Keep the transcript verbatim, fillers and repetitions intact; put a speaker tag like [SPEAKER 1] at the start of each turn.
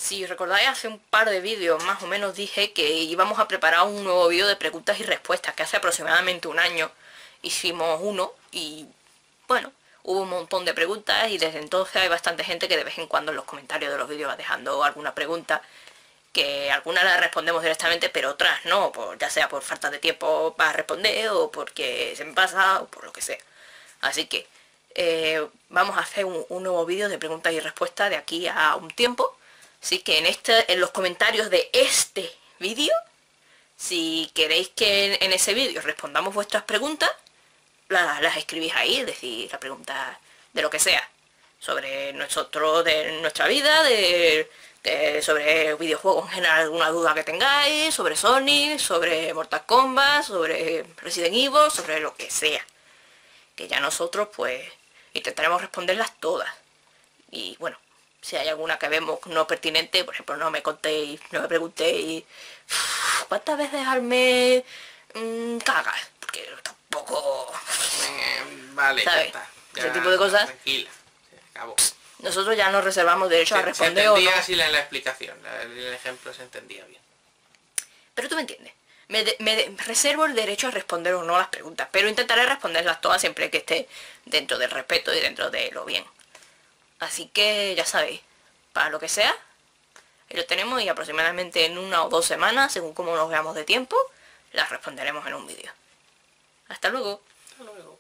[SPEAKER 1] Si recordáis, hace un par de vídeos más o menos dije que íbamos a preparar un nuevo vídeo de preguntas y respuestas, que hace aproximadamente un año hicimos uno y bueno, hubo un montón de preguntas y desde entonces hay bastante gente que de vez en cuando en los comentarios de los vídeos va dejando alguna pregunta, que algunas las respondemos directamente pero otras no, por, ya sea por falta de tiempo para responder o porque se me pasa o por lo que sea. Así que eh, vamos a hacer un, un nuevo vídeo de preguntas y respuestas de aquí a un tiempo. Así que en, este, en los comentarios de este vídeo, si queréis que en, en ese vídeo respondamos vuestras preguntas, las, las escribís ahí, es decir, la pregunta de lo que sea, sobre nosotros, de nuestra vida, de, de, sobre videojuegos en general, alguna duda que tengáis, sobre Sonic, sobre Mortal Kombat, sobre Resident Evil, sobre lo que sea. Que ya nosotros pues intentaremos responderlas todas. Y bueno, si hay alguna que vemos no pertinente, por ejemplo, no me contéis, no me preguntéis ¿cuántas veces al mes mmm, cagas? Porque tampoco...
[SPEAKER 2] Eh, vale,
[SPEAKER 1] ¿sabes?
[SPEAKER 2] ya está. Ya,
[SPEAKER 1] Ese tipo de cosas.
[SPEAKER 2] Tranquila, se acabó.
[SPEAKER 1] Nosotros ya nos reservamos derecho
[SPEAKER 2] Se,
[SPEAKER 1] a responder
[SPEAKER 2] se entendía
[SPEAKER 1] o no.
[SPEAKER 2] así la, la explicación, la, el ejemplo se entendía bien.
[SPEAKER 1] Pero tú me entiendes. Me, de, me de, reservo el derecho a responder o no las preguntas, pero intentaré responderlas todas siempre que esté dentro del respeto y dentro de lo bien. Así que ya sabéis, para lo que sea, ahí lo tenemos y aproximadamente en una o dos semanas, según como nos veamos de tiempo, las responderemos en un vídeo. Hasta luego.
[SPEAKER 2] Hasta luego.